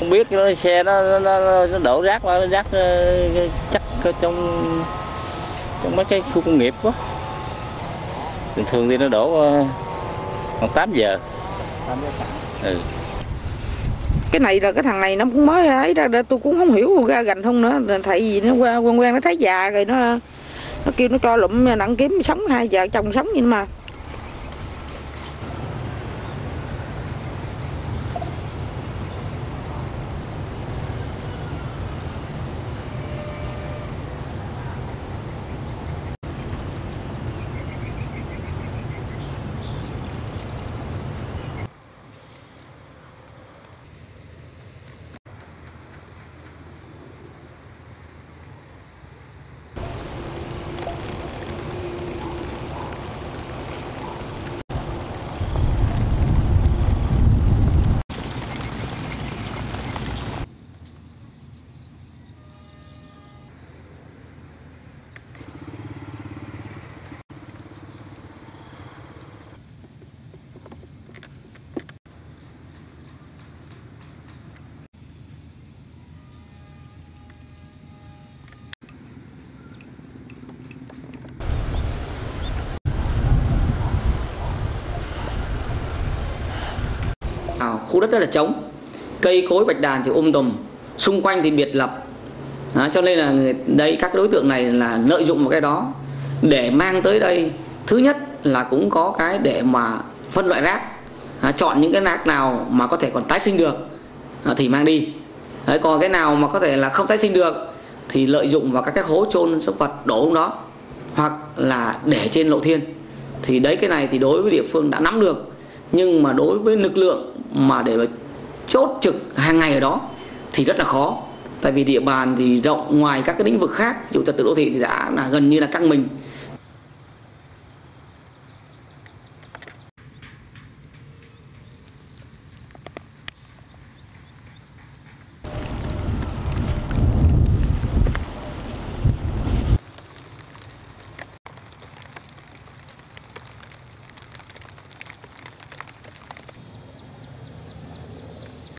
không biết cái xe nó đổ rác qua, nó rác chắc trong mấy cái khu công nghiệp quá. Thường thường thì nó đổ khoảng 8 giờ. 8 giờ sáng. Ừ. Cái này là cái thằng này nó cũng mới ấy ra, tôi cũng không hiểu ra gành không nữa. Tại vì nó quen nó thấy già rồi nó kêu nó cho lụm nặng kiếm sống, hai vợ chồng sống vậy mà. Khu đất rất là trống, cây cối bạch đàn thì tùm, xung quanh thì biệt lập. Cho nên là các đối tượng này là lợi dụng vào cái đó để mang tới đây. Thứ nhất là cũng có cái để mà phân loại rác, chọn những cái rác nào mà có thể còn tái sinh được thì mang đi. Còn cái nào mà có thể là không tái sinh được thì lợi dụng vào các cái hố chôn súc vật đổ trong đó, hoặc là để trên lộ thiên. Thì đấy, cái này thì đối với địa phương đã nắm được, nhưng mà đối với lực lượng mà để mà chốt trực hàng ngày ở đó thì rất là khó. Tại vì địa bàn thì rộng, ngoài các cái lĩnh vực khác, ví dụ trật tự đô thị thì đã là gần như là căng mình,